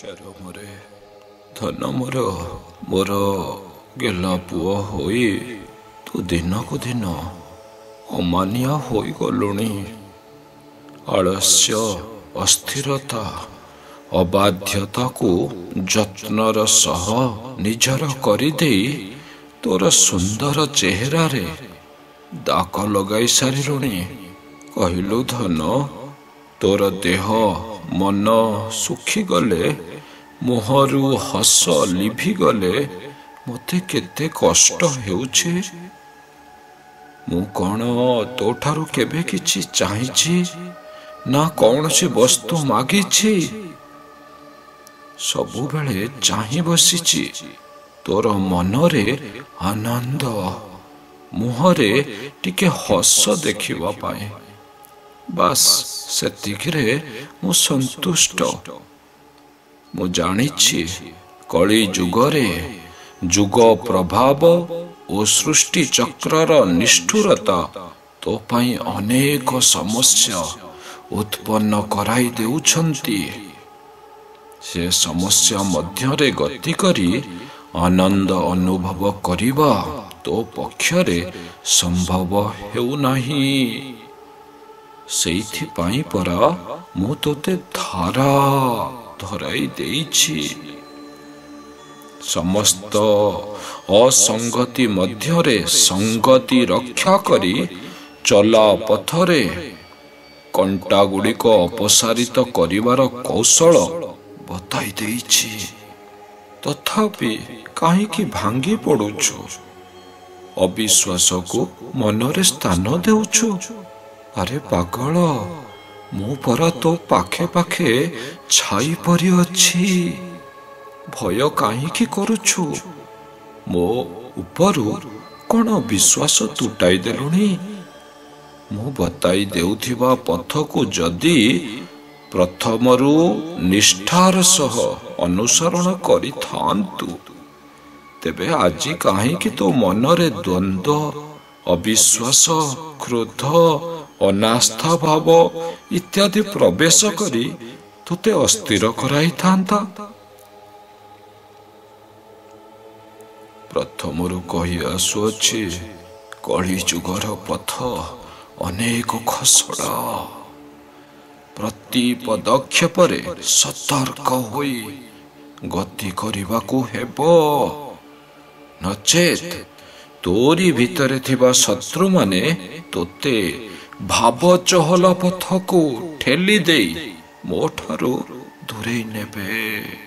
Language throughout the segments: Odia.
ଚରମରେ ଧନ ମୋର ଗେଲା ପୁଅ ହୋଇ ତୁ ଦିନକୁ ଦିନ ଅମାନିଆ ହୋଇଗଲୁଣି। ଆଳସ୍ୟ, ଅସ୍ଥିରତା, ଅବାଧ୍ୟତାକୁ ଯତ୍ନର ସହ ନିଜର କରିଦେଇ ତୋର ସୁନ୍ଦର ଚେହେରାରେ ଦାଗ ଲଗାଇ ସାରିଲୁଣି। କହିଲୁ ଧନ, ତୋର ଦେହ ମନ ଶୁଖିଗଲେ, ମୁହଁରୁ ହସ ଲିଭିଗଲେ ମୋତେ କେତେ କଷ୍ଟ ହେଉଛି। ମୁଁ କ'ଣ ତୋଠାରୁ କେବେ କିଛି ଚାହିଁଛି ନା କୌଣସି ବସ୍ତୁ ମାଗିଛି? ସବୁବେଳେ ଚାହିଁ ବସିଛି ତୋର ମନରେ ଆନନ୍ଦ, ମୁହଁରେ ଟିକେ ହସ ଦେଖିବା ପାଇଁ। ବାସ୍ ସେତିକିରେ ମୁଁ ସନ୍ତୁଷ୍ଟ। ମୁଁ ଜାଣିଛି କଳି ଯୁଗରେ ଯୁଗ ପ୍ରଭାବ ଓ ସୃଷ୍ଟି ଚକ୍ରର ନିଷ୍ଠୁରତା ତୋ ପାଇଁ ଅନେକ ସମସ୍ୟା ଉତ୍ପନ୍ନ କରାଇ ଦେଉଛନ୍ତି। ସେ ସମସ୍ୟା ମଧ୍ୟରେ ଗତି କରି ଆନନ୍ଦ ଅନୁଭବ କରିବା ତୋ ପକ୍ଷରେ ସମ୍ଭବ ହେଉନାହିଁ। ସେଇଥିପାଇଁ ପରା ମୁଁ ତୋତେ ଧାରା ଧରାଇ ଦେଇଛି। ସମସ୍ତ ଅସଙ୍ଗତି ମଧ୍ୟରେ ସଙ୍ଗତି ରକ୍ଷା କରି ଚଲା ପଥରେ କଣ୍ଟା ଗୁଡ଼ିକ ଅପସାରିତ କରିବାର କୌଶଳ ବତାଇ ଦେଇଛି। ତଥାପି କାହିଁକି ଭାଙ୍ଗି ପଡୁଛୁ? ଅବିଶ୍ୱାସକୁ ମନରେ ସ୍ଥାନ ଦେଉଛୁ? ଆରେ ପାଗଳ, ମୁଁ ପରା ତୋ ପାଖେ ପାଖେ ଛାଇ ପରି ଅଛି। ଭୟ କାହିଁକି କରୁଛୁ? ମୋ ଉପରୁ କ'ଣ ବିଶ୍ୱାସ ତୁଟାଇ ଦେଲୁଣି? ମୁଁ ବତାଇ ଦେଉଥିବା ପଥକୁ ଯଦି ପ୍ରଥମରୁ ନିଷ୍ଠାର ସହ ଅନୁସରଣ କରିଥାନ୍ତୁ, ତେବେ ଆଜି କାହିଁକି ତୋ ମନରେ ଦ୍ୱନ୍ଦ୍ୱ, ଅବିଶ୍ୱାସ, କ୍ରୋଧ, ଅନାସ୍ଥା ଭାବ ଇତ୍ୟାଦି ପ୍ରବେଶ କରି ତୋତେ ଅସ୍ଥିର କରାଇଥାନ୍ତା? ପ୍ରଥମରୁ କହି ଆସୁଅଛି, କଳି ଯୁଗର ପଥ ଅନେକ ଖସଡ଼ା। ପ୍ରତି ପଦକ୍ଷେପରେ ସତର୍କ ହୋଇ ଗତି କରିବାକୁ ହେବ। ନଚେତ୍ ତୋରି ଭିତରେ ଥିବା ଶତ୍ରୁମାନେ ତୋତେ ଭାବଚହଲ ପଥକୁ ଠେଲି ଦେଇ ମୋ ଠାରୁ ଦୂରେଇ ନେବେ।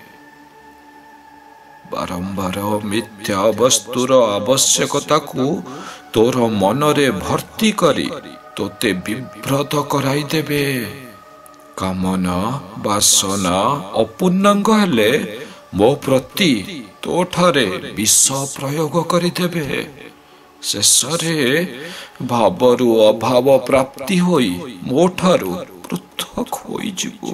ବାରମ୍ବାର ମିଥ୍ୟା ବସ୍ତୁର ଆବଶ୍ୟକତାକୁ ତୋର ମନରେ ଭର୍ତ୍ତି କରି ତୋତେ ବିବ୍ରତ କରାଇଦେବେ। କାମନା, ବାସନା ଅପୂର୍ଣ୍ଣାଙ୍ଗ ହେଲେ ମୋ ପ୍ରତି ତୋଠାରେ ବିଷ ପ୍ରୟୋଗ କରିଦେବେ। ଶେଷରେ ଭାବରୁ ଅଭାବ ପ୍ରାପ୍ତି ହୋଇ ମୋ ଠାରୁ ପୃଥକ ହୋଇଯିବୁ।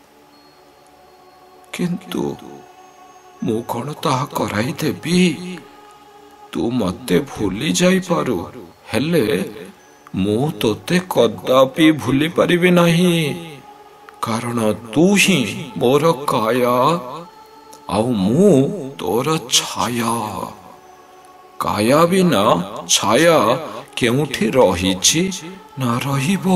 କିନ୍ତୁ ମୁଁ କ'ଣ ତାହା କରାଇଦେବି? ତୁ ମୋତେ ଭୁଲି ଯାଇପାରୁ, ହେଲେ ମୁଁ ତୋତେ କଦାପି ଭୁଲି ପାରିବି ନାହିଁ। କାରଣ ତୁ ହିଁ ମୋର କାୟା, ଆଉ ମୁଁ ତୋର ଛାୟା। କାୟା ବିନା ଛାୟା କେଉଁଠି ରହିଛି ନା ରହିବ?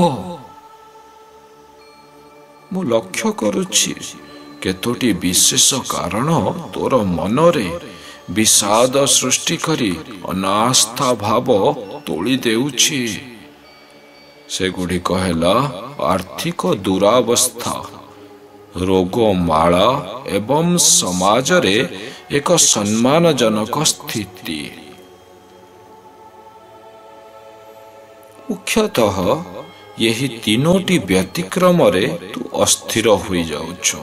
ମୁଁ ଲକ୍ଷ୍ୟ କରୁଛି କେତୋଟି ବିଶେଷ କାରଣ ତୋର ମନରେ ବିଷାଦ ସୃଷ୍ଟି କରି ଅନାସ୍ଥା ଭାବ ତୋଳି ଦେଉଛି। ସେଗୁଡ଼ିକ ହେଲା ଆର୍ଥିକ ଦୁରାବସ୍ଥା, ରୋଗମାଳା ଏବଂ ସମାଜରେ ଏକ ସମ୍ମାନଜନକ ସ୍ଥିତି। ମୁଖ୍ୟତଃ ଏହି ତିନୋଟି ବ୍ୟତିକ୍ରମରେ ତୁ ଅସ୍ଥିର ହୋଇଯାଉଛୁ।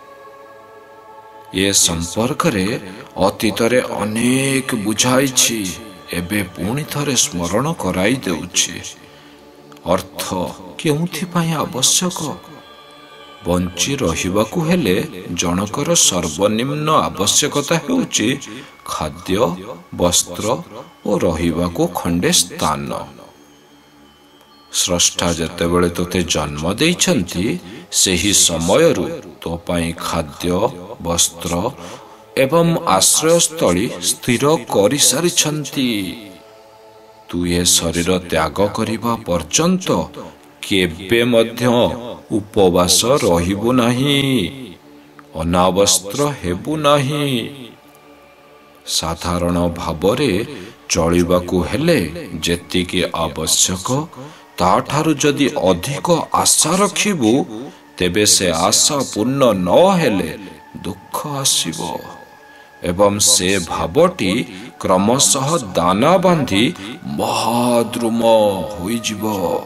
ଏ ସମ୍ପର୍କରେ ଅତୀତରେ ଅନେକ ବୁଝାଇଛି, ଏବେ ପୁଣି ଥରେ ସ୍ମରଣ କରାଇ ଦେଉଛି। ଅର୍ଥ କେଉଁଥିପାଇଁ ଆବଶ୍ୟକ? ବଞ୍ଚି ରହିବାକୁ ହେଲେ ଜଣକର ସର୍ବନିମ୍ନ ଆବଶ୍ୟକତା ହେଉଛି ଖାଦ୍ୟ, ବସ୍ତ୍ର ଓ ରହିବାକୁ ଖଣ୍ଡେ ସ୍ଥାନ। ସ୍ରଷ୍ଟା ଯେତେବେଳେ ତୋତେ ଜନ୍ମ ଦେଇଛନ୍ତି, ସେହି ସମୟରୁ ତୋ ପାଇଁ ଖାଦ୍ୟ, ବସ୍ତ୍ର ଏବଂ ଆଶ୍ରୟସ୍ଥଳୀ ସ୍ଥିର କରିସାରିଛନ୍ତି। ତୁ ଏ ଶରୀର ତ୍ୟାଗ କରିବା ପର୍ଯ୍ୟନ୍ତ କେବେ ମଧ୍ୟ ଉପବାସ ରହିବୁ ନାହିଁ, ଅନାବସ୍ତ୍ର ହେବୁ ନାହିଁ। ସାଧାରଣ ଭାବରେ ଚଳିବାକୁ ହେଲେ ଯେତିକି ଆବଶ୍ୟକ ତାଠାରୁ ଯଦି ଅଧିକ ଆଶା ରଖିବୁ, ତେବେ ସେ ଆଶା ପୂର୍ଣ୍ଣ ନ ହେଲେ ଦୁଃଖ ଆସିବ ଏବଂ ସେ ଭାବଟି କ୍ରମଶଃ ଦାନା ବାନ୍ଧି ମହାଦ୍ରୁମ ହୋଇଯିବ।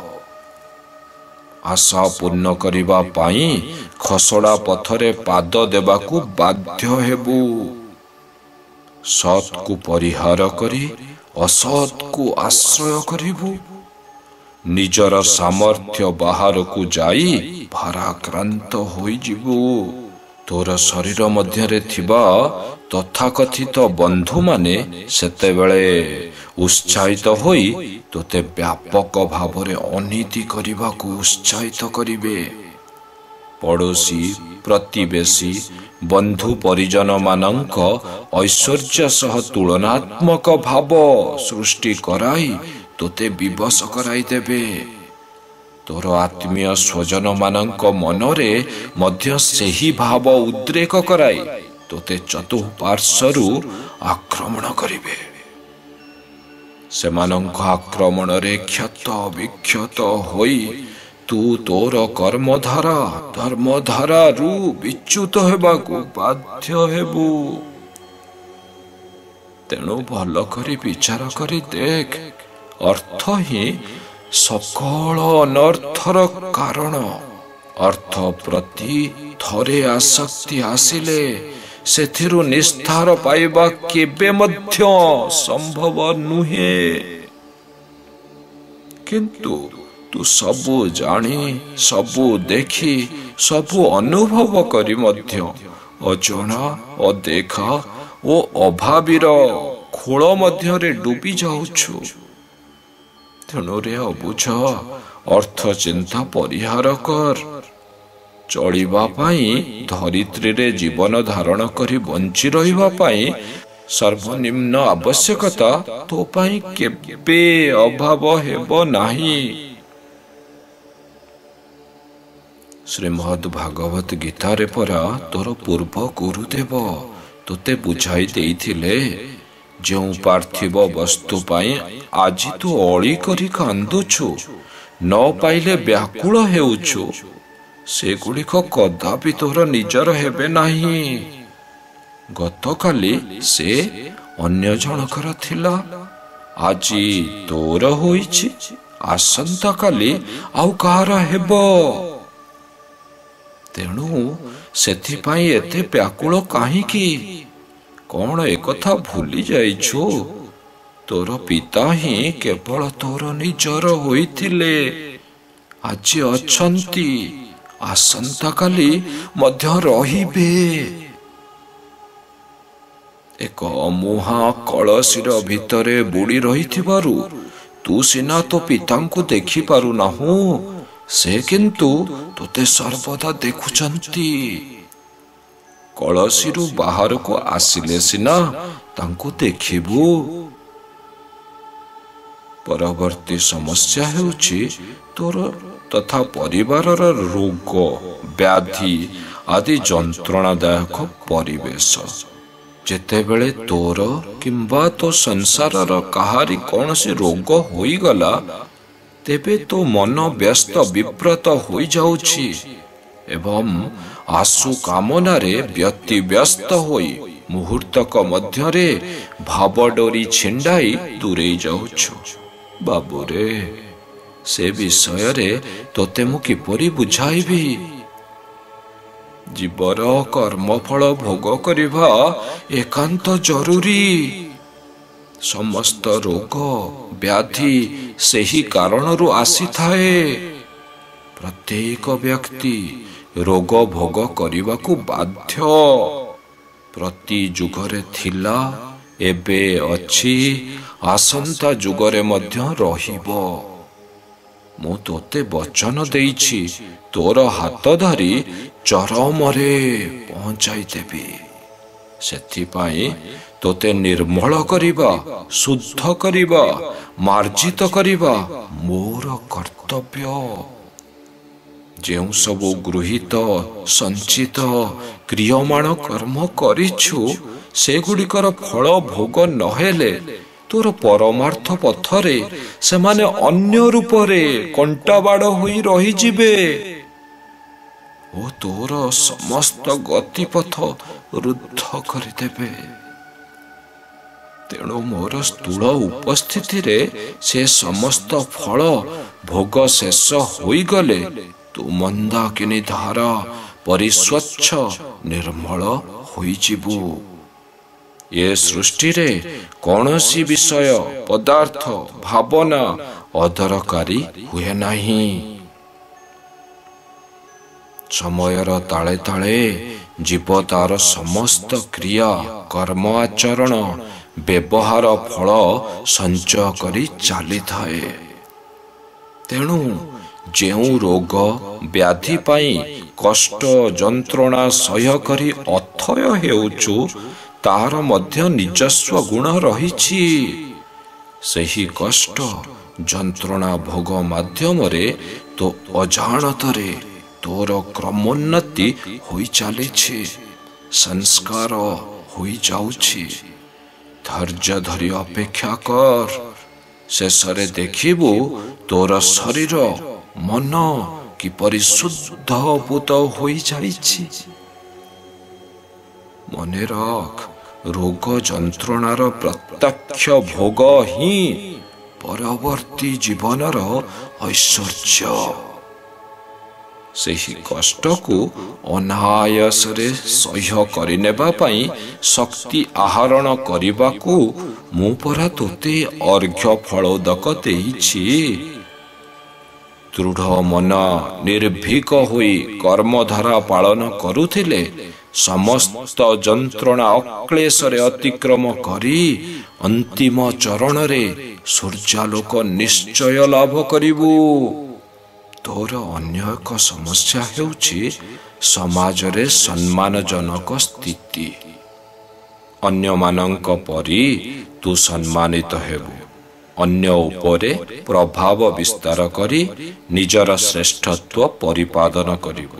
ଆଶା ପୂର୍ଣ୍ଣ କରିବା ପାଇଁ ଖସଡ଼ା ପଥରେ ପାଦ ଦେବାକୁ ବାଧ୍ୟ ହେବୁ। ସତ୍କୁ ପରିହାର କରି ଅସତ୍କୁ ଆଶ୍ରୟ କରିବୁ। ନିଜର ସାମର୍ଥ୍ୟ ବାହାରକୁ ଯାଇ ଭାରାକ୍ରାନ୍ତ ହୋଇଯିବୁ। ତୋର ଶରୀର ମଧ୍ୟରେ ଥିବା ତଥାକଥିତ ବନ୍ଧୁମାନେ ସେତେବେଳେ ଉତ୍ସାହିତ ହୋଇ ତୋତେ ବ୍ୟାପକ ଭାବରେ ଅନୀତି କରିବାକୁ ଉତ୍ସାହିତ କରିବେ। ପଡ଼ୋଶୀ, ପ୍ରତିବେଶୀ, ବନ୍ଧୁ ପରିଜନମାନଙ୍କ ଐଶ୍ୱର୍ଯ୍ୟ ସହ ତୁଳନାତ୍ମକ ଭାବ ସୃଷ୍ଟି କରାଇ ତୋତେ ବିବଶ କରାଇଦେବେ। ତୋର ଆତ୍ମୀୟ ସ୍ୱଜନମାନଙ୍କ ମନରେ ମଧ୍ୟ ସେହି ଭାବ ଉଦ୍ରେକ କରାଇ ତୋତେ ଚତୁଃପାର୍ଶ୍ୱରୁ ଆକ୍ରମଣ କରିବେ। ସେମାନଙ୍କ ଆକ୍ରମଣରେ କ୍ଷତ ବିକ୍ଷତ ହୋଇ ତୁ ତୋର କର୍ମଧାରା ଧର୍ମଧାରାରୁ ବିଚ୍ୟୁତ ହେବାକୁ ବାଧ୍ୟ ହେବୁ। ତେଣୁ ଭଲ କରି ବିଚାର କରି ଦେଖ, ଅର୍ଥ ହିଁ ସକଳ ଅନರ್ಥର କାରଣ। ଅର୍ଥ ପ୍ରତି ଥରେ ଆସକ୍ତି ଆସିଲେ ସେଥିରୁ ନିସ୍ତାର ପାଇବା କେବେ ମଧ୍ୟ ସମ୍ଭବ ନୁହେଁ। କିନ୍ତୁ ତୁ ସବୁ ଜାଣି, ସବୁ ଦେଖି, ସବୁ ଅନୁଭବ କରି ମଧ୍ୟ ଅଜଣା, ଅଦେଖା ଓ ଅଭାବୀର ଖୋଳ ମଧ୍ୟରେ ଡୁବି ଯାଉଛୁ। ତେଣୁ ରେ ଅବୁଝ, ଅର୍ଥ ଚିନ୍ତା ପରିହାର କର। ଚଳିବା ପାଇଁ, ଧରିତ୍ରୀରେ ଜୀବନ ଧାରଣ କରି ବଞ୍ଚି ରହିବା ପାଇଁ ସର୍ବନିମ୍ନ ଆବଶ୍ୟକତା ତୋ ପାଇଁ କେବେ ଅଭାବ ହେବ ନାହିଁ। ଶ୍ରୀମଦ୍ ଭାଗବତ ଗୀତାରେ ପରା ତୋର ପୂର୍ବ ଗୁରୁଦେବ ତୋତେ ବୁଝାଇ ଦେଇଥିଲେ, ଯେଉଁ ପାର୍ଥିବ ବସ୍ତୁ ପାଇଁ ଆଜି ତୁ ଅଳି କରି କାନ୍ଦୁଛୁ, ନ ପାଇଲେ ବ୍ୟାକୁଳ ହେଉଛୁ, ସେଗୁଡ଼ିକ କଦାପି ତୋର ନିଜର ହେବେ ନାହିଁ। ଗତକାଲି ସେ ଅନ୍ୟ ଜଣକର ଥିଲା, ଆଜି ତୋର ହୋଇଛି, ଆସନ୍ତାକାଲି ଆଉ କାହାର ହେବ। ତେଣୁ ସେଥିପାଇଁ ଏତେ ବ୍ୟାକୁଳ କାହିଁକି? କଣ ଏକଥା ଭୁଲି ଯାଇଛୁ? ତୋର ପିତା ହିଁ କେବଳ ତୋର ନିଜର ହୋଇଥିଲେ, ଆଜି ଅଛନ୍ତି, ଆସନ୍ତାକାଲି ମଧ୍ୟ ରହିବେ। ଏକ ଅମୁହାଁ କଳସିର ଭିତରେ ବୁଡ଼ି ରହିଥିବାରୁ ତୁ ସିନା ତୋ ପିତାଙ୍କୁ ଦେଖିପାରୁନାହୁଁ, ସେ କିନ୍ତୁ ତୋତେ ସର୍ବଦା ଦେଖୁଛନ୍ତି। କଳସିରୁ ବାହାରକୁ ଆସିଲେ ସିନା ତାଙ୍କୁ ଦେଖିବୁ। ପରବର୍ତ୍ତୀ ସମସ୍ୟା ହେଉଛି ତୋର ତଥା ପରିବାରର ରୋଗ, ବ୍ୟାଧି ଆଦି ଯନ୍ତ୍ରଣାଦାୟକ ପରିବେଶ। ଯେତେବେଳେ ତୋର କିମ୍ବା ତୋ ସଂସାରର କାହାରି କୌଣସି ରୋଗ ହୋଇଗଲା, ତେବେ ତୋ ମନ ବ୍ୟସ୍ତ ବିବ୍ରତ ହୋଇଯାଉଛି ଏବଂ ଆଶୁ କାମନାରେ ବ୍ୟତିବ୍ୟସ୍ତ ହୋଇ ମୁହୂର୍ତ୍ତକ ମଧ୍ୟରେ ଭାବଡୋରି ଛିଣ୍ଡାଇ ଦୂରେଇ ଯାଉଛୁ। ବାବୁରେ, ସେ ବିଷୟରେ ତୋତେ ମୁଁ କିପରି ବୁଝାଇବି? ଜୀବର କର୍ମଫଳ ଭୋଗ କରିବା ଏକାନ୍ତ ଜରୁରୀ। ସମସ୍ତ ରୋଗ ବ୍ୟାଧି ସେହି କାରଣରୁ ଆସିଥାଏ। ପ୍ରତ୍ୟେକ ବ୍ୟକ୍ତି ରୋଗ ଭୋଗ କରିବାକୁ ବାଧ୍ୟ। ପ୍ରତି ଯୁଗରେ ଥିଲା, ଏବେ ଅଛି, ଆସନ୍ତା ଯୁଗରେ ମଧ୍ୟ ରହିବ। ମୁଁ ତୋତେ ବଚନ ଦେଇଛି, ତୋର ହାତ ଧରି ଚରମରେ ପହଞ୍ଚାଇ ଦେବି। ସେଥିପାଇଁ ତୋତେ ନିର୍ମଳ କରିବା, ଶୁଦ୍ଧ କରିବା, ମାର୍ଜିତ କରିବା ମୋର କର୍ତ୍ତବ୍ୟ। ଯେଉଁ ସବୁ ଗୃହୀତ ସଞ୍ଚିତ କ୍ରିୟମାଣ କର୍ମ କରିଛୁ, ସେଗୁଡ଼ିକର ଫଳ ଭୋଗ ନହେଲେ ତୋର ପରମାର୍ଥ ପଥରେ ସେମାନେ ଅନ୍ୟ ରୂପରେ କଣ୍ଟାବାଡ଼ ହୋଇ ରହିଯିବେ ଓ ତୋର ସମସ୍ତ ଗତିପଥ ରୁଦ୍ଧ କରିଦେବେ। ତେଣୁ ମୋର ସ୍ଥୂଳ ଉପସ୍ଥିତିରେ ସେ ସମସ୍ତ ଫଳ ଭୋଗ ଶେଷ ହୋଇଗଲେ ତୁ ମନ୍ଦାକିନୀ ଧାରା ପରିସ୍ୱଚ୍ଛ ନିର୍ମଳ ହୋଇଯିବୁ। ଏ ସୃଷ୍ଟିରେ କୌଣସି ବିଷୟ, ପଦାର୍ଥ, ଭାବନା ଅଦରକାରୀ ହୁଏ ନାହିଁ। ସମୟର ତାଳେ ତାଳେ ଜୀବ ତାର ସମସ୍ତ କ୍ରିୟା, କର୍ମ ଆଚରଣ, ବ୍ୟବହାର ଫଳ ସଞ୍ଚୟ କରି ଚାଲିଥାଏ। ତେଣୁ ଯେଉଁ ରୋଗ ବ୍ୟାଧି ପାଇଁ କଷ୍ଟ ଯନ୍ତ୍ରଣା ସହ୍ୟ କରି ଅଥୟ ହେଉଛୁ, ତାହାର ମଧ୍ୟ ନିଜସ୍ୱ ଗୁଣ ରହିଛି। ସେହି କଷ୍ଟ ଯନ୍ତ୍ରଣା ଭୋଗ ମାଧ୍ୟମରେ ତୋ ଅଜାଣତରେ ତୋର କ୍ରମୋନ୍ନତି ହୋଇ ଚାଲିଛି, ସଂସ୍କାର ହୋଇଯାଉଛି। ଧୈର୍ଯ୍ୟ ଧରି ଅପେକ୍ଷା କର। ଶେଷରେ ଦେଖିବୁ ତୋର ଶରୀର ମନ କିପରି ଶୁଦ୍ଧ ପୂତ ହୋଇଯାଇଛି। ମନେ ରଖ, ରୋଗ ଯନ୍ତ୍ରଣାର ପ୍ରତ୍ୟକ୍ଷ ଭୋଗ ହିଁ ପରବର୍ତ୍ତୀ ଜୀବନର ଐଶ୍ୱର୍ଯ୍ୟ। ସେହି କଷ୍ଟକୁ ଅନାୟାସରେ ସହ୍ୟ କରିନେବା ପାଇଁ ଶକ୍ତି ଆହରଣ କରିବାକୁ ମୁଁ ପରା ତୋତେ ଅର୍ଘ୍ୟ ଫଳୋଦକ ଦେଇଛି। ଦୃଢ଼ ମନ ନିର୍ଭୀକ ହୋଇ କର୍ମଧାରା ପାଳନ କରୁଥିଲେ ସମସ୍ତ ଯନ୍ତ୍ରଣା ଅକ୍ଳେଶରେ ଅତିକ୍ରମ କରି ଅନ୍ତିମ ଚରଣରେ ସୂର୍ଯ୍ୟାଲୋକ ନିଶ୍ଚୟ ଲାଭ କରିବୁ। ତୋର ଅନ୍ୟ ଏକ ସମସ୍ୟା ହେଉଛି ସମାଜରେ ସମ୍ମାନଜନକ ସ୍ଥିତି। ଅନ୍ୟମାନଙ୍କ ପରି ତୁ ସମ୍ମାନିତ ହେବୁ, ଅନ୍ୟ ଉପରେ ପ୍ରଭାବ ବିସ୍ତାର କରି ନିଜର ଶ୍ରେଷ୍ଠତ୍ୱ ପରିପାଦନ କରିବୁ।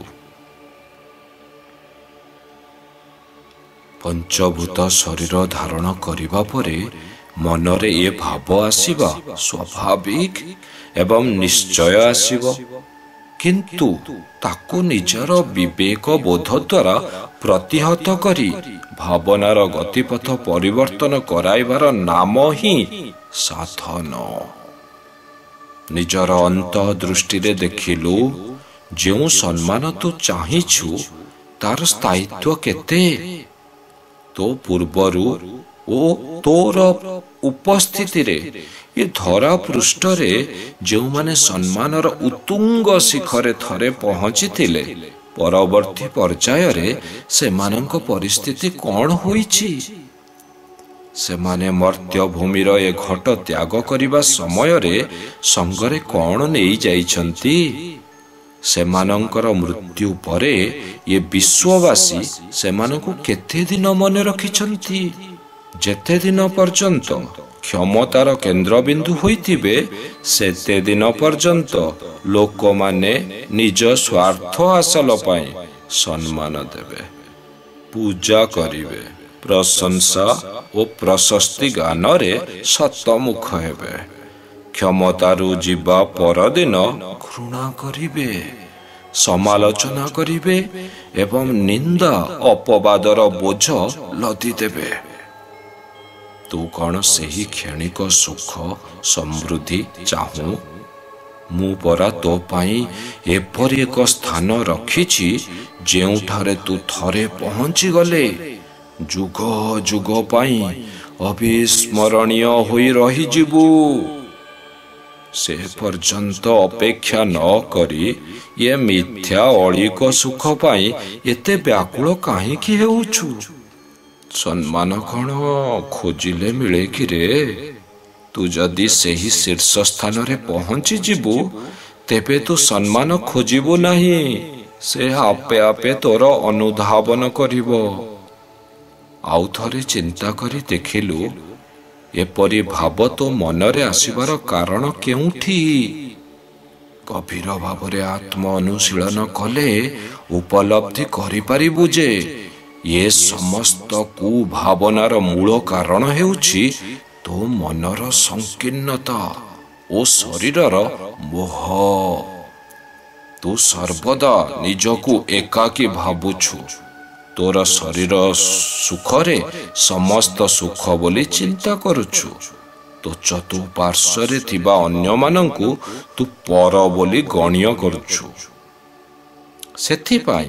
ପଞ୍ଚଭୂତ ଶରୀର ଧାରଣ କରିବା ପରେ ମନରେ ଏ ଭାବ ଆସିବା ସ୍ୱାଭାବିକ ଏବଂ ନିଶ୍ଚୟ ଆସିବ, କିନ୍ତୁ ତାକୁ ନିଜର ବିବେକ ବୋଧ ଦ୍ୱାରା ପ୍ରତିହତ କରି ଭାବନାର ଗତିପଥ ପରିବର୍ତ୍ତନ କରାଇବାର ନାମ ହିଁ ସାଧନ। ନିଜର ଅନ୍ତଃ ଦୃଷ୍ଟିରେ ଦେଖିଲୁ, ଯେଉଁ ସମ୍ମାନ ତୁ ଚାହିଁଛୁ ତାର ସ୍ଥାୟିତ୍ୱ କେତେ? ତୋ ପୂର୍ବରୁ ଓ ତୋର ଉପସ୍ଥିତିରେ ଏ ଧରା ପୃଷ୍ଠରେ ଯେଉଁମାନେ ସମ୍ମାନର ଉତ୍ତୁଙ୍ଗ ଶିଖରେ ଥରେ ପହଞ୍ଚିଥିଲେ, ପରବର୍ତ୍ତୀ ପର୍ଯ୍ୟାୟରେ ସେମାନଙ୍କ ପରିସ୍ଥିତି କ'ଣ ହୋଇଛି? ସେମାନେ ମର୍ତ୍ତ୍ୟଭୂମିର ଏ ଘଟ ତ୍ୟାଗ କରିବା ସମୟରେ ସଙ୍ଗରେ କ'ଣ ନେଇ ଯାଇଛନ୍ତି? ସେମାନଙ୍କର ମୃତ୍ୟୁ ପରେ ଏ ବିଶ୍ୱବାସୀ ସେମାନଙ୍କୁ କେତେ ଦିନ ମନେ ରଖିଛନ୍ତି? ଯେତେ ଦିନ ପର୍ଯ୍ୟନ୍ତ କ୍ଷମତାର କେନ୍ଦ୍ରବିନ୍ଦୁ ହୋଇଥିବେ, ସେତେ ଦିନ ପର୍ଯ୍ୟନ୍ତ ଲୋକମାନେ ନିଜ ସ୍ୱାର୍ଥ ହାସଲ ପାଇଁ ସମ୍ମାନ ଦେବେ, ପୂଜା କରିବେ, ପ୍ରଶଂସା ଓ ପ୍ରଶସ୍ତି ଗାନରେ ଶତମୁଖ ହେବେ। କ୍ଷମତାରୁ ଯିବା ପରଦିନ ଘୃଣା କରିବେ, ସମାଲୋଚନା କରିବେ ଏବଂ ନିନ୍ଦା ଅପବାଦର ବୋଝ ଲଦିଦେବେ। ତୁ କ'ଣ ସେହି କ୍ଷଣିକ ସୁଖ ସମୃଦ୍ଧି ଚାହୁଁ? ମୁଁ ପରା ତୋ ପାଇଁ ଏପରି ଏକ ସ୍ଥାନ ରଖିଛି ଯେଉଁଠାରେ ତୁ ଥରେ ପହଞ୍ଚିଗଲେ ଯୁଗ ଯୁଗ ପାଇଁ ଅବିସ୍ମରଣୀୟ ହୋଇ ରହିଯିବୁ। ସେ ପର୍ଯ୍ୟନ୍ତ ଅପେକ୍ଷା ନ କରି ଏ ମିଥ୍ୟା ଅଳିକ ସୁଖ ପାଇଁ ଏତେ ବ୍ୟାକୁଳ କାହିଁକି ହେଉଛୁ? ସମ୍ମାନ କ'ଣ ଖୋଜିଲେ ମିଳେ କିରେ? ତୁ ଯଦି ସେହି ଶୀର୍ଷ ସ୍ଥାନରେ ପହଞ୍ଚିଯିବୁ, ତେବେ ତୁ ସମ୍ମାନ ଖୋଜିବୁ ନାହିଁ, ସେ ଆପେ ଆପେ ତୋର ଅନୁଧାବନ କରିବ। ଆଉ ଥରେ ଚିନ୍ତା କରି ଦେଖିଲୁ, ଏପରି ଭାବ ତୋ ମନରେ ଆସିବାର କାରଣ କେଉଁଠି? ଗଭୀର ଭାବରେ ଆତ୍ମ ଅନୁଶୀଳନ କଲେ ଉପଲବ୍ଧି କରିପାରିବୁ ଯେ ଏ ସମସ୍ତ କୁଭାବନାର ମୂଳ କାରଣ ହେଉଛି ତୋ ମନର ସଂକୀର୍ଣ୍ଣତା ଓ ଶରୀରର ମୋହ। ତୁ ସର୍ବଦା ନିଜକୁ ଏକାକୀ ଭାବୁଛୁ। ତୋର ଶରୀର ସୁଖରେ ସମସ୍ତ ସୁଖ ବୋଲି ଚିନ୍ତା କରୁଛୁ। ତୋ ଚତୁଃପାର୍ଶ୍ୱରେ ଥିବା ଅନ୍ୟମାନଙ୍କୁ ତୁ ପର ବୋଲି ଗଣ୍ୟ କରୁଛୁ। ସେଥିପାଇଁ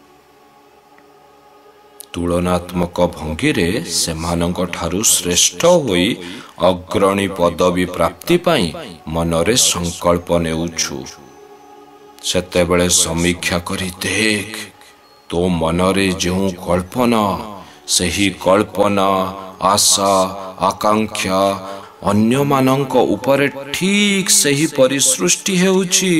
ତୁଳନାତ୍ମକ ଭଙ୍ଗୀରେ ସେମାନଙ୍କ ଠାରୁ ଶ୍ରେଷ୍ଠ ହୋଇ ଅଗ୍ରଣୀ ପଦବୀ ପ୍ରାପ୍ତି ପାଇଁ ମନରେ ସଂକଳ୍ପ ନେଉଛୁ। ସେତେବେଳେ ସମୀକ୍ଷା କରି ଦେଖ, ତୋ ମନରେ ଯେଉଁ କଳ୍ପନା, ସେହି କଳ୍ପନା, ଆଶା, ଆକାଂକ୍ଷା ଅନ୍ୟମାନଙ୍କ ଉପରେ ଠିକ୍ ସେହିପରି ସୃଷ୍ଟି ହେଉଛି।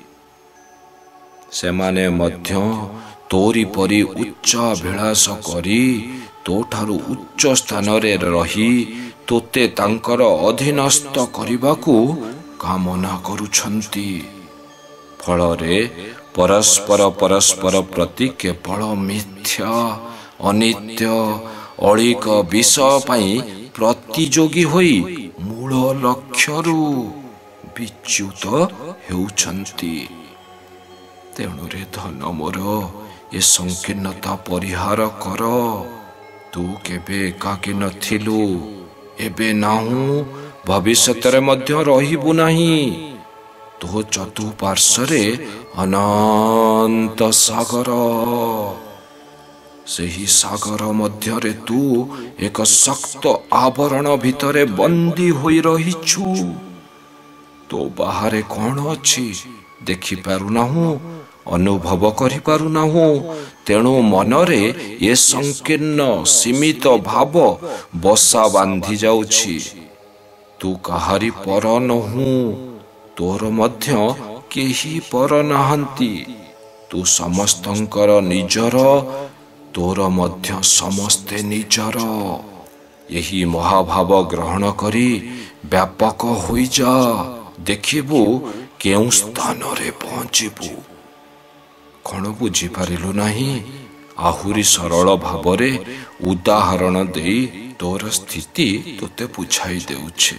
ସେମାନେ ମଧ୍ୟ ତୋରି ପରି ଉଚ୍ଚାଭିଳାଷ କରି ତୋଠାରୁ ଉଚ୍ଚ ସ୍ଥାନରେ ରହି ତୋତେ ତାଙ୍କର ଅଧୀନସ୍ଥ କରିବାକୁ କାମନା କରୁଛନ୍ତି। ଫଳରେ ପରସ୍ପର ପ୍ରତି କେବଳ ମିଥ୍ୟା, ଅନିତ୍ୟ, ଅଳିକ ବିଷୟ ପାଇଁ ପ୍ରତିଯୋଗୀ ହୋଇ ମୂଳ ଲକ୍ଷ୍ୟରୁ ବିଚ୍ୟୁତ ହେଉଛନ୍ତି। ତେଣୁରେ ଧନ ମୋର, ଏ ସଂକୀର୍ଣ୍ଣତା ପରିହାର କର। ତୁ କେବେ ଏକାକୀ ନଥିଲୁ, ଏବେ ନାହୁଁ, ଭବିଷ୍ୟତରେ ମଧ୍ୟ ରହିବୁ ନାହିଁ। ତୋ ଚତୁଃପାର୍ଶ୍ୱରେ ଅନନ୍ତ ସାଗର। ସେହି ସାଗର ମଧ୍ୟରେ ତୁ ଏକ ଶକ୍ତ ଆବରଣ ଭିତରେ ବନ୍ଦୀ ହୋଇ ରହିଛୁ। ତୋ ବାହାରେ କ'ଣ ଅଛି ଦେଖିପାରୁନାହୁଁ, ଅନୁଭବ କରିପାରୁନାହୁଁ। ତେଣୁ ମନରେ ଏ ସଂକୀର୍ଣ୍ଣ ସୀମିତ ଭାବ ବସା ବାନ୍ଧି ଯାଉଛି। ତୁ କାହାରି ପର ନୋହୁଁ, ତୋର ମଧ୍ୟ କେହି ପର ନାହାନ୍ତି। ତୁ ସମସ୍ତଙ୍କର ନିଜର, ତୋର ମଧ୍ୟ ସମସ୍ତେ ନିଜର। ଏହି ମହାଭାବ ଗ୍ରହଣ କରି ବ୍ୟାପକ ହୋଇଯା, ଦେଖିବୁ କେଉଁ ସ୍ଥାନରେ ପହଞ୍ଚିବୁ। କ'ଣ ବୁଝିପାରିଲୁ ନାହିଁ? ଆହୁରି ସରଳ ଭାବରେ ଉଦାହରଣ ଦେଇ ତୋର ସ୍ଥିତି ତୋତେ ବୁଝାଇ ଦେଉଛି।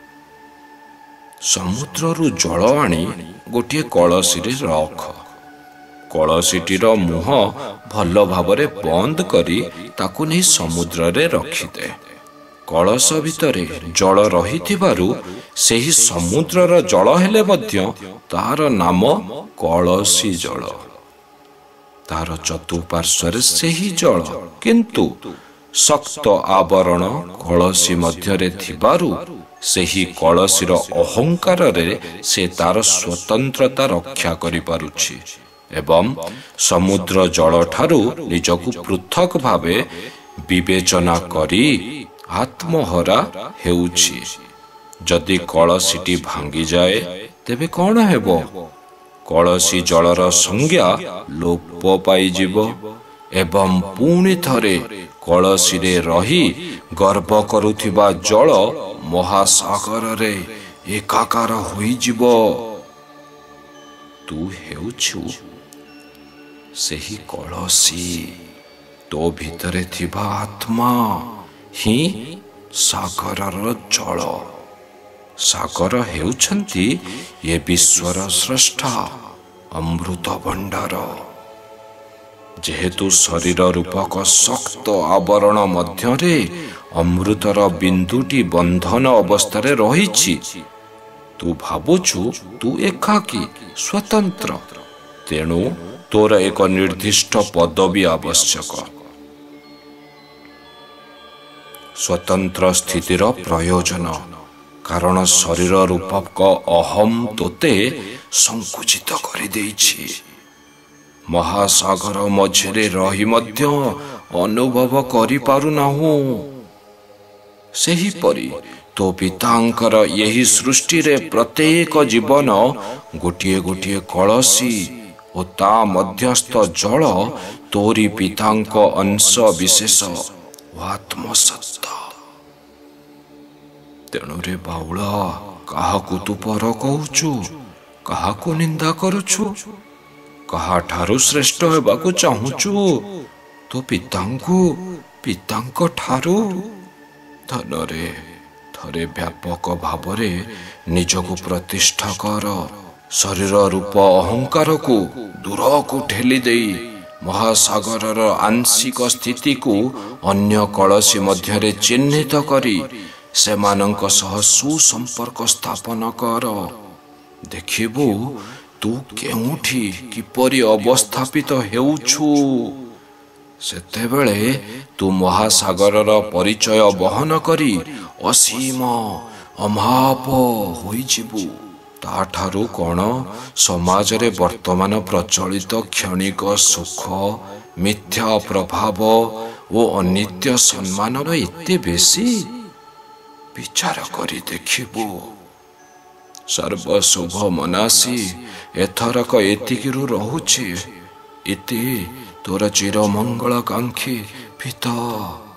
ସମୁଦ୍ରରୁ ଜଳ ଆଣି ଗୋଟିଏ କଳସୀରେ ରଖ। କଳସୀଟିର ମୁହଁ ଭଲ ଭାବରେ ବନ୍ଦ କରି ତାକୁ ନେଇ ସମୁଦ୍ରରେ ରଖିଦେ। କଳସ ଭିତରେ ଜଳ ରହିଥିବାରୁ ସେହି ସମୁଦ୍ରର ଜଳ ହେଲେ ମଧ୍ୟ ତାହାର ନାମ କଳସୀ ଜଳ। ତାର ଚତୁଃପାର୍ଶ୍ୱରେ ସେହି ଜଳ, କିନ୍ତୁ ଶକ୍ତ ଆବରଣ କଳସୀ ମଧ୍ୟରେ ଥିବାରୁ ସେହି କଳସୀର ଅହଙ୍କାରରେ ସେ ତାର ସ୍ୱତନ୍ତ୍ରତା ରକ୍ଷା କରିପାରୁଛି ଏବଂ ସମୁଦ୍ର ଜଳଠାରୁ ନିଜକୁ ପୃଥକ ଭାବେ ବିବେଚନା କରି ଆତ୍ମହରା ହେଉଛି। ଯଦି କଳସୀଟି ଭାଙ୍ଗିଯାଏ ତେବେ କ'ଣ ହେବ? କଳସୀ ଜଳର ସଂଜ୍ଞା ଲୋପ ପାଇଯିବ ଏବଂ ପୁଣି ଥରେ କଳସୀରେ ରହି ଗର୍ବ କରୁଥିବା ଜଳ ମହାସାଗରରେ ଏକାକାର ହୋଇଯିବ। ତୁ ହେଉଛୁ ସେହି କଳସୀ। ତୋ ଭିତରେ ଥିବା ଆତ୍ମା ହିଁ ସାଗରର ଜଳ। ସାଗର ହେଉଛନ୍ତି ଏ ବିଶ୍ୱର ସ୍ରଷ୍ଟା ଅମୃତ ଭଣ୍ଡାର। ଯେହେତୁ ଶରୀର ରୂପକ ଶକ୍ତ ଆବରଣ ମଧ୍ୟରେ ଅମୃତର ବିନ୍ଦୁଟି ବନ୍ଧନ ଅବସ୍ଥାରେ ରହିଛି, ତୁ ଭାବୁଛୁ ତୁ ଏକାକୀ ସ୍ୱତନ୍ତ୍ର। ତେଣୁ ତୋର ଏକ ନିର୍ଦ୍ଦିଷ୍ଟ ପଦବୀ ଆବଶ୍ୟକ। ସ୍ୱତନ୍ତ୍ର ସ୍ଥିତିର ପ୍ରୟୋଜନ, କାରଣ ଶରୀର ରୂପକ ଅହମ୍ ତୋତେ ସଂକୁଚିତ କରିଦେଇଛି। ମହାସାଗର ମଝିରେ ରହି ମଧ୍ୟ ଅନୁଭବ କରିପାରୁନାହୁଁ। ସେହିପରି ତୋ ପିତାଙ୍କର ଏହି ସୃଷ୍ଟିରେ ପ୍ରତ୍ୟେକ ଜୀବନ ଗୋଟିଏ ଗୋଟିଏ କଳସୀ ଓ ତା ମଧ୍ୟସ୍ଥ ଜଳ ତୋରି ପିତାଙ୍କ ଅଂଶ ବିଶେଷ ଓ ଆତ୍ମସତ୍ତା। ତେଣୁରେ ବାଉଳା, କାହାକୁ ତୁ ପର କହୁଛୁ? କାହାକୁ ନିନ୍ଦା କରୁଛୁ? କାହାଠାରୁ ଶ୍ରେଷ୍ଠ ହେବାକୁ ଚାହୁଁଛୁ? ତୋ ପିତାଙ୍କ ଠାରୁ? ଧନରେ ଥରେ ବ୍ୟାପକ ଭାବରେ ନିଜକୁ ପ୍ରତିଷ୍ଠା କର। ଶରୀର ରୂପ ଅହଙ୍କାରକୁ ଦୂରକୁ ଠେଲି ଦେଇ ମହାସାଗରର ଆଂଶିକ ସ୍ଥିତିକୁ ଅନ୍ୟ କଳସୀ ମଧ୍ୟରେ ଚିହ୍ନିତ କରି ସେମାନଙ୍କ ସହ ସୁସମ୍ପର୍କ ସ୍ଥାପନ କର। ଦେଖିବୁ ତୁ କେଉଁଠି କିପରି ଅବସ୍ଥାପିତ ହେଉଛୁ। ସେତେବେଳେ ତୁ ମହାସାଗରର ପରିଚୟ ବହନ କରି ଅସୀମ ଅମାପ ହୋଇଯିବୁ। ତାଠାରୁ କ'ଣ ସମାଜରେ ବର୍ତ୍ତମାନ ପ୍ରଚଳିତ କ୍ଷଣିକ ସୁଖ, ମିଥ୍ୟା ପ୍ରଭାବ ଓ ଅନିତ୍ୟ ସମ୍ମାନର ଏତେ ବେଶୀ? ବିଚାର କରି ଦେଖିବୁ। ସର୍ବଶୁଭ ମନାସି ଏଥରକ ଏତିକିରୁ ରହୁଛି। ଇତି ତୋର ଚିରମଙ୍ଗଳକାଂକ୍ଷୀ ପିତା।